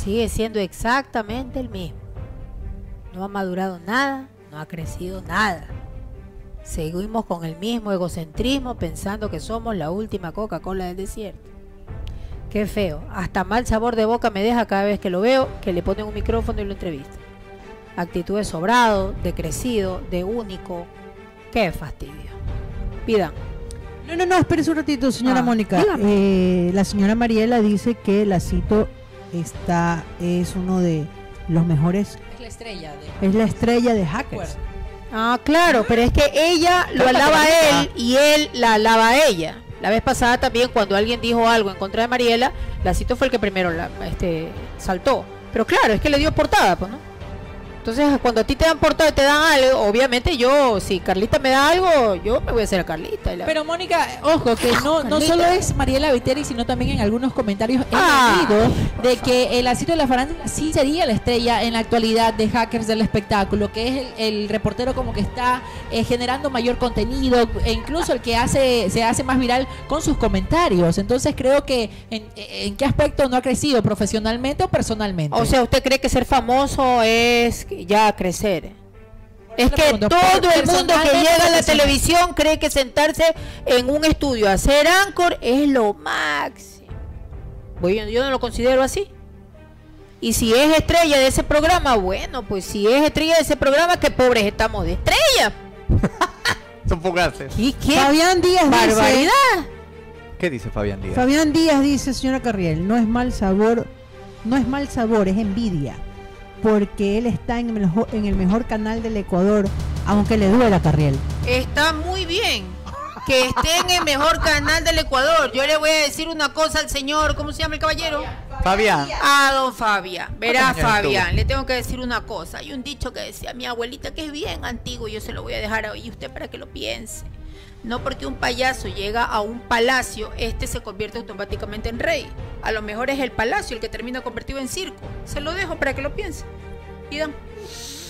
sigue siendo exactamente el mismo. No ha madurado nada, no ha crecido nada. Seguimos con el mismo egocentrismo pensando que somos la última Coca-Cola del desierto. Qué feo, hasta mal sabor de boca me deja cada vez que lo veo, que le ponen un micrófono y lo entrevistan. Actitud de sobrado, de crecido, de único. Qué fastidio. Pidan. No, espérese un ratito, señora Mónica. La señora Mariela dice que Lacito es uno de los mejores. Es la estrella de Hackers. Ah, claro, pero es que ella lo alaba a él y él la alaba a ella. La vez pasada también, cuando alguien dijo algo en contra de Mariela, Lacito fue el que primero saltó. Pero claro, es que le dio portada, pues, ¿no? Entonces, cuando a ti te dan portada y te dan algo, obviamente yo, si Carlita me da algo, yo me voy a hacer a Carlita. Pero Mónica, ojo, que no solo es Mariela Viteri, sino también en algunos comentarios he leído de que el Lacito de la farándula sí sería la estrella en la actualidad de Hackers del espectáculo, que es el reportero como que está generando mayor contenido, e incluso el que se hace más viral con sus comentarios. Entonces creo que en qué aspecto no ha crecido, profesionalmente o personalmente. O sea, ¿usted cree que ser famoso es ya crecer? Es que todo el mundo que llega a la televisión cree que sentarse en un estudio a hacer anchor es lo máximo. Yo no lo considero así. Y si es estrella de ese programa, bueno, pues si es estrella de ese programa, qué pobres estamos de estrella. Son fugaces. ¿Y qué Fabián Díaz barbaridad? Dice, ¿Qué dice Fabián Díaz? Fabián Díaz dice, señora Carriel, no es mal sabor, es envidia. Porque él está en el mejor canal del Ecuador, aunque le duela a Carriel. Está muy bien que esté en el mejor canal del Ecuador. Yo le voy a decir una cosa al señor, ¿cómo se llama el caballero? Fabián. Ah, don Fabián. Verá, Fabián, le tengo que decir una cosa. Hay un dicho que decía mi abuelita que es bien antiguo y yo se lo voy a dejar a usted para que lo piense. No porque un payaso llega a un palacio, se convierte automáticamente en rey. A lo mejor es el palacio el que termina convertido en circo. Se lo dejo para que lo piense. Pidan.